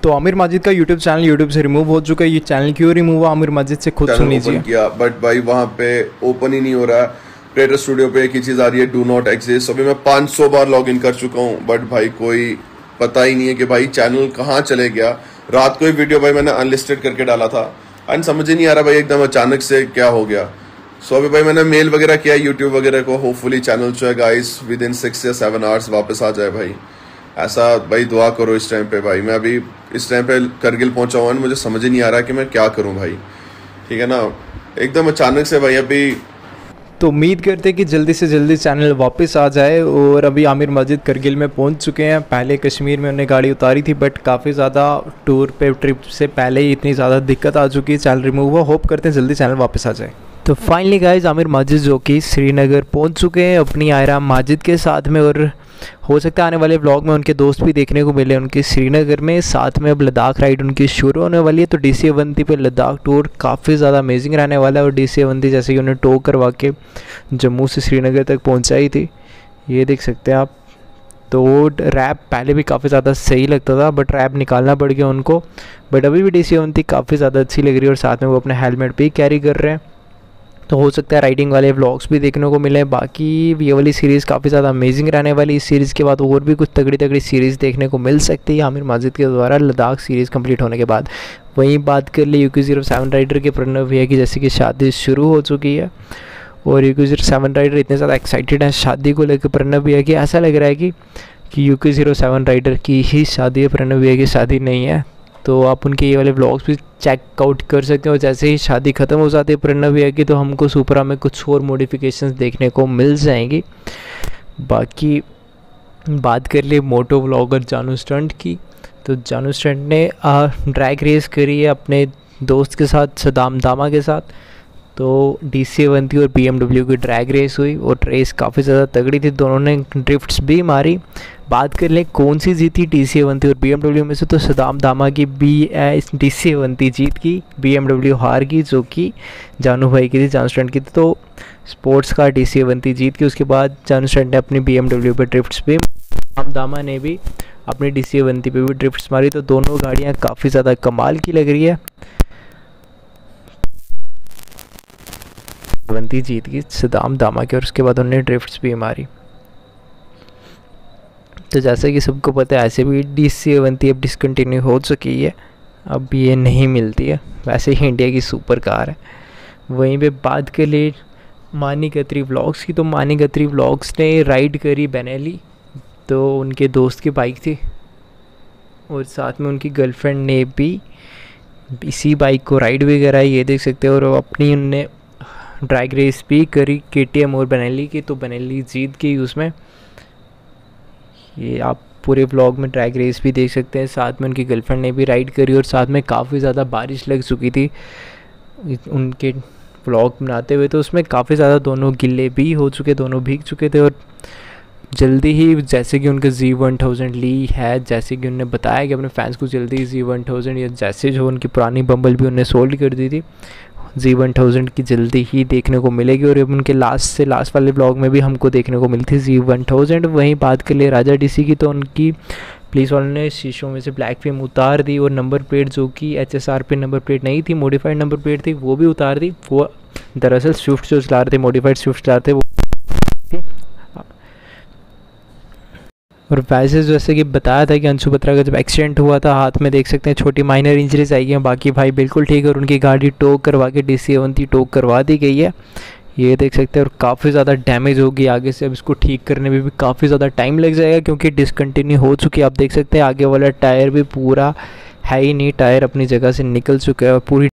तो आमिर माजिद का YouTube channel YouTube से रिमूव हो चुका है। ये चैनल क्यों रिमूव हुआ आमिर माजिद से खुद सुन लीजिए। किया बट भाई वहाँ पे ओपन ही नहीं हो रहा है। क्रिएटर स्टूडियो पे एक ही चीज आ रही है, डू नॉट एग्जिस्ट। अभी मैं 500 बार लॉग इन कर चुका हूँ बट भाई कोई पता ही नहीं है कि भाई चैनल कहाँ चले गया। रात को ही वीडियो भाई मैंने अनलिस्टेड करके डाला था एंड समझ ही नहीं आ रहा भाई एकदम अचानक से क्या हो गया। सो अभी भाई मैंने मेल वगैरह किया यूट्यूब वगैरह को, होपफुली चैनल जो है गाइस विद इन 6 या 7 आवर्स वापस आ जाए भाई। ऐसा भाई दुआ करो इस टाइम पे। भाई मैं अभी इस टाइम पे करगिल पहुंचा हुआ हूँ, मुझे समझ ही नहीं आ रहा कि मैं क्या करूं भाई। ठीक है ना, एकदम अचानक से भाई अभी। तो उम्मीद करते हैं कि जल्दी से जल्दी चैनल वापस आ जाए। और अभी आमिर माजिद करगिल में पहुंच चुके हैं। पहले कश्मीर में उन्हें गाड़ी उतारी थी बट काफ़ी ज़्यादा टूर पे ट्रिप से पहले ही इतनी ज़्यादा दिक्कत आ चुकी है, चैनल रिमूव हुआ। होप करते हैं जल्दी चैनल वापस आ जाए। तो फाइनली गाइज आमिर माजिद जो कि श्रीनगर पहुंच चुके हैं अपनी आयरा माजिद के साथ में। और हो सकता है आने वाले व्लॉग में उनके दोस्त भी देखने को मिले उनके श्रीनगर में। साथ में अब लद्दाख राइड उनकी शुरू होने वाली है। तो डीसी अवंती पे लद्दाख टूर काफ़ी ज़्यादा अमेजिंग रहने वाला है। और डीसी अवंती जैसे कि उन्हें टो करवा के जम्मू से श्रीनगर तक पहुंचाई थी, ये देख सकते हैं आप। तो रैप पहले भी काफ़ी ज़्यादा सही लगता था बट रैप निकालना पड़ गया उनको। बट अभी भी डीसी अवंती काफ़ी ज़्यादा अच्छी लग रही है और साथ में वो अपने हेलमेट भी कैरी कर रहे हैं। तो हो सकता है राइडिंग वाले व्लॉग्स भी देखने को मिले। बाकी ये वाली सीरीज़ काफ़ी ज़्यादा अमेजिंग रहने वाली। इस सीरीज़ के बाद और भी कुछ तगड़ी तगड़ी सीरीज़ देखने को मिल सकती है आमिर माजिद के द्वारा लद्दाख सीरीज़ कंप्लीट होने के बाद। वहीं बात कर ले UQ07 राइडर के प्रणव भैया की, जैसे कि शादी शुरू हो चुकी है और UQ07 राइडर इतने ज़्यादा एक्साइटेड हैं शादी को लेकर प्रणव भैया की। ऐसा लग रहा है कि UQ07 राइडर की ही शादी है, प्रणव भैया की शादी नहीं है। तो आप उनके ये वाले व्लॉग्स भी चेकआउट कर सकते हो। जैसे ही शादी ख़त्म हो जाती है प्रणव भैया की तो हमको सुपरा में कुछ और मॉडिफिकेशंस देखने को मिल जाएंगी। बाकी बात कर लिए मोटो व्लॉगर जानू स्टंट की। तो जानू स्टंट ने ड्रैग रेस करी है अपने दोस्त के साथ, सदाम दामा के साथ। तो डीसी अवंती और BMW की ड्रैग रेस हुई और रेस काफ़ी ज़्यादा तगड़ी थी, दोनों ने ड्रिफ्ट्स भी मारी। बात कर लें कौन सी जीती डीसी अवंती और BMW में से, तो सदाम दामा की डीसी अवंती जीत की, BMW हार की जो कि जानू भाई की थी, जानू स्टंट की थी। तो स्पोर्ट्स कार डीसी अवंती जीत की। उसके बाद जानू स्टंट ने अपनी BMW पर ड्रिफ्ट्स भी, सदाम दामा ने भी अपनी डीसी अवंती पे भी ड्रिफ्ट्स मारी। तो दोनों गाड़ियाँ काफ़ी ज़्यादा कमाल की लग रही है। अवंती जीत गई सदाम दामा के और उसके बाद उन्होंने ड्रिफ्ट्स भी मारी। तो जैसे कि सबको पता है ऐसे भी डीसी अवंती अब डिसकंटिन्यू हो चुकी है, अब ये नहीं मिलती है। वैसे ही इंडिया की सुपर कार है। वहीं पे बात कर ले मानी गत्री व्लॉग्स की। तो मानी गत्री व्लॉग्स ने राइड करी बेनेली, तो उनके दोस्त की बाइक थी और साथ में उनकी गर्लफ्रेंड ने भी इसी बाइक को राइड भी कराई, ये देख सकते हो। और अपनी उनने ड्रैग रेस भी करी KTM और बेनेली की, तो बेनेली जीत गई उसमें। ये आप पूरे व्लॉग में ड्रैग रेस भी देख सकते हैं। साथ में उनकी गर्लफ्रेंड ने भी राइड करी और साथ में काफ़ी ज़्यादा बारिश लग चुकी थी उनके व्लॉग बनाते हुए। तो उसमें काफ़ी ज़्यादा दोनों गिले भी हो चुके, दोनों भीग चुके थे। और जल्दी ही जैसे कि उनका Z1000 ली है, जैसे कि उन्होंने बताया कि अपने फैंस को जल्दी Z1000 या जैसे जो उनकी पुरानी बम्बल भी उन्हें सोल्ड कर दी थी, Z1000 की जल्दी ही देखने को मिलेगी। और उनके लास्ट वाले ब्लॉग में भी हमको देखने को मिली थी Z1000। वहीं बात कर ले राजा डीसी की, तो उनकी पुलिस वालों ने शीशों में से ब्लैक फेम उतार दी और नंबर प्लेट जो कि HSR पे नंबर प्लेट नहीं थी, मॉडिफाइड नंबर प्लेट थी, वो भी उतार दी। वो दरअसल स्विफ्ट जो चला रहे थे, मॉडिफाइड स्विफ्ट चला रहे थे वो। और वैसे जैसे कि बताया था कि अंशु बत्रा का जब एक्सीडेंट हुआ था हाथ में, देख सकते हैं छोटी माइनर इंजरीज आई हैं। बाकी भाई बिल्कुल ठीक है और उनकी गाड़ी टो करवा के डीसी अवंती टो करवा दी गई है, ये देख सकते हैं। और काफ़ी ज़्यादा डैमेज होगी आगे से, अब इसको ठीक करने में भी काफ़ी ज़्यादा टाइम लग जाएगा क्योंकि डिसकंटिन्यू हो चुकी है। आप देख सकते हैं आगे वाला टायर भी पूरा है ही नहीं, टायर अपनी जगह से निकल चुका है और पूरी